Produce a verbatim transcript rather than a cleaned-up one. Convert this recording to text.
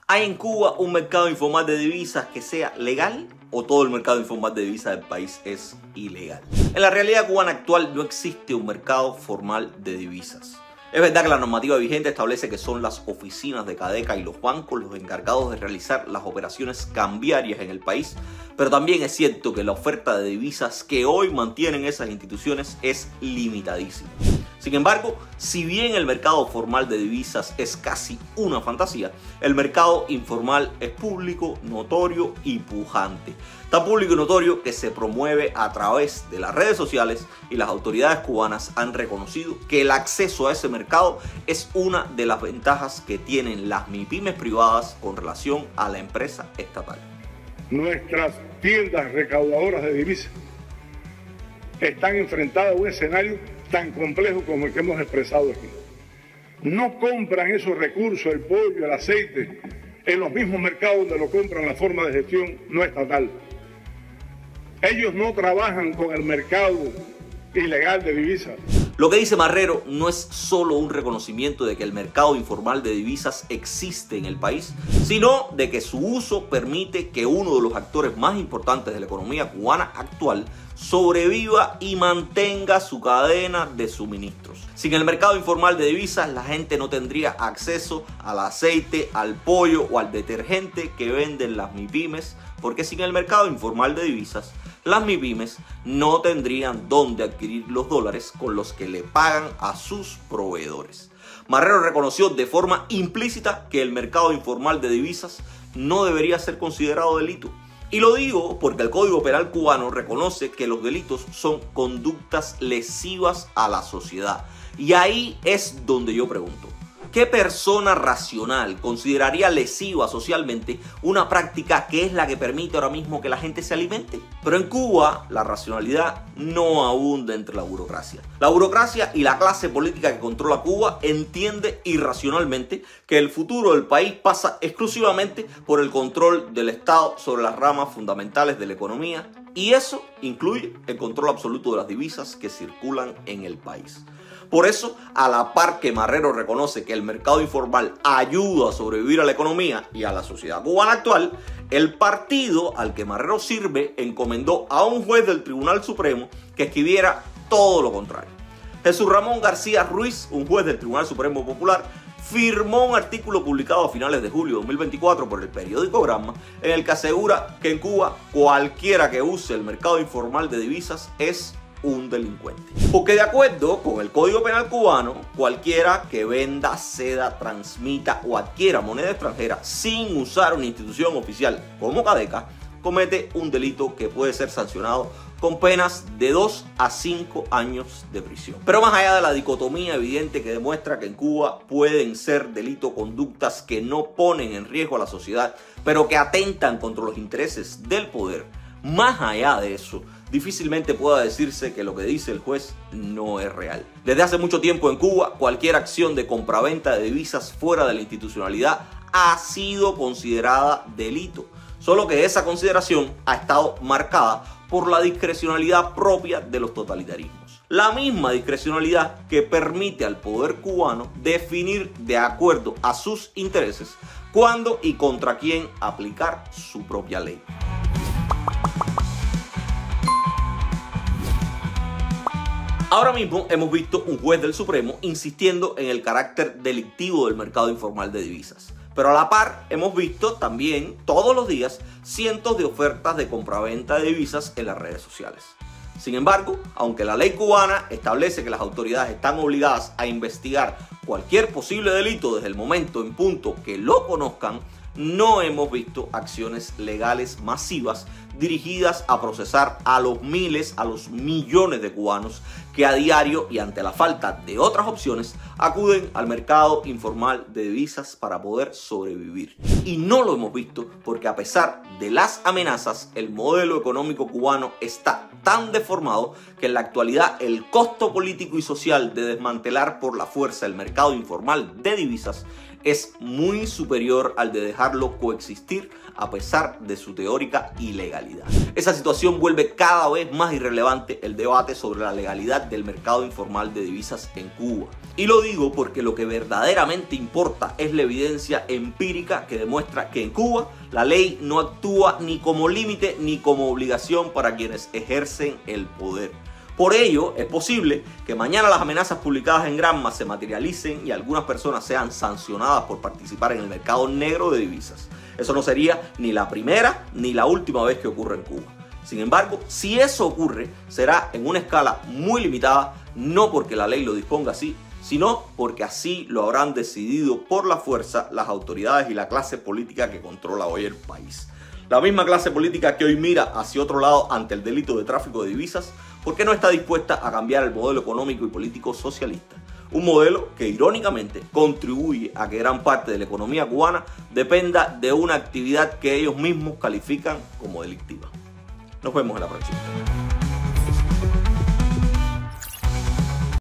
¿Hay en Cuba un mercado informal de divisas que sea legal o todo el mercado informal de divisas del país es ilegal? En la realidad cubana actual no existe un mercado formal de divisas. Es verdad que la normativa vigente establece que son las oficinas de CADECA y los bancos los encargados de realizar las operaciones cambiarias en el país, pero también es cierto que la oferta de divisas que hoy mantienen esas instituciones es limitadísima. Sin embargo, si bien el mercado formal de divisas es casi una fantasía, el mercado informal es público, notorio y pujante. Tan público y notorio que se promueve a través de las redes sociales y las autoridades cubanas han reconocido que el acceso a ese mercado es una de las ventajas que tienen las MIPYMES privadas con relación a la empresa estatal. Nuestras tiendas recaudadoras de divisas están enfrentadas a un escenario tan complejo como el que hemos expresado aquí. No compran esos recursos, el pollo, el aceite, en los mismos mercados donde lo compran la forma de gestión no estatal. Ellos no trabajan con el mercado ilegal de divisas. Lo que dice Marrero no es solo un reconocimiento de que el mercado informal de divisas existe en el país, sino de que su uso permite que uno de los actores más importantes de la economía cubana actual sobreviva y mantenga su cadena de suministros. Sin el mercado informal de divisas, la gente no tendría acceso al aceite, al pollo o al detergente que venden las MIPYMES, porque sin el mercado informal de divisas, las MIPYMES no tendrían dónde adquirir los dólares con los que le pagan a sus proveedores. Marrero reconoció de forma implícita que el mercado informal de divisas no debería ser considerado delito. Y lo digo porque el Código Penal cubano reconoce que los delitos son conductas lesivas a la sociedad. Y ahí es donde yo pregunto, ¿qué persona racional consideraría lesiva socialmente una práctica que es la que permite ahora mismo que la gente se alimente? Pero en Cuba la racionalidad no abunda entre la burocracia. La burocracia y la clase política que controla Cuba entiende irracionalmente que el futuro del país pasa exclusivamente por el control del Estado sobre las ramas fundamentales de la economía, y eso incluye el control absoluto de las divisas que circulan en el país. Por eso, a la par que Marrero reconoce que el mercado informal ayuda a sobrevivir a la economía y a la sociedad cubana actual, el partido al que Marrero sirve encomendó a un juez del Tribunal Supremo que escribiera todo lo contrario. Jesús Ramón García Ruiz, un juez del Tribunal Supremo Popular, firmó un artículo publicado a finales de julio de dos mil veinticuatro por el periódico Gramma, en el que asegura que en Cuba cualquiera que use el mercado informal de divisas es un delincuente. Porque de acuerdo con el Código Penal cubano, cualquiera que venda, ceda, transmita o adquiera moneda extranjera sin usar una institución oficial como CADECA comete un delito que puede ser sancionado con penas de dos a cinco años de prisión. Pero más allá de la dicotomía evidente que demuestra que en Cuba pueden ser delito conductas que no ponen en riesgo a la sociedad, pero que atentan contra los intereses del poder, más allá de eso, difícilmente pueda decirse que lo que dice el juez no es real. Desde hace mucho tiempo en Cuba, cualquier acción de compraventa de divisas fuera de la institucionalidad ha sido considerada delito, solo que esa consideración ha estado marcada por la discrecionalidad propia de los totalitarismos. La misma discrecionalidad que permite al poder cubano definir de acuerdo a sus intereses cuándo y contra quién aplicar su propia ley. Ahora mismo hemos visto un juez del Supremo insistiendo en el carácter delictivo del mercado informal de divisas. Pero a la par hemos visto también todos los días cientos de ofertas de compraventa de divisas en las redes sociales. Sin embargo, aunque la ley cubana establece que las autoridades están obligadas a investigar cualquier posible delito desde el momento en punto que lo conozcan, no hemos visto acciones legales masivas dirigidas a procesar a los miles, a los millones de cubanos que a diario y ante la falta de otras opciones acuden al mercado informal de divisas para poder sobrevivir. Y no lo hemos visto porque a pesar de las amenazas, el modelo económico cubano está tan deformado que en la actualidad el costo político y social de desmantelar por la fuerza el mercado informal de divisas es muy superior al de dejarlo coexistir a pesar de su teórica ilegalidad. Esa situación vuelve cada vez más irrelevante el debate sobre la legalidad del mercado informal de divisas en Cuba. Y lo digo porque lo que verdaderamente importa es la evidencia empírica que demuestra que en Cuba la ley no actúa ni como límite ni como obligación para quienes ejercen el poder. Por ello, es posible que mañana las amenazas publicadas en Granma se materialicen y algunas personas sean sancionadas por participar en el mercado negro de divisas. Eso no sería ni la primera ni la última vez que ocurre en Cuba. Sin embargo, si eso ocurre, será en una escala muy limitada, no porque la ley lo disponga así, sino porque así lo habrán decidido por la fuerza las autoridades y la clase política que controla hoy el país. La misma clase política que hoy mira hacia otro lado ante el delito de tráfico de divisas, porque no está dispuesta a cambiar el modelo económico y político socialista. Un modelo que irónicamente contribuye a que gran parte de la economía cubana dependa de una actividad que ellos mismos califican como delictiva. Nos vemos en la próxima.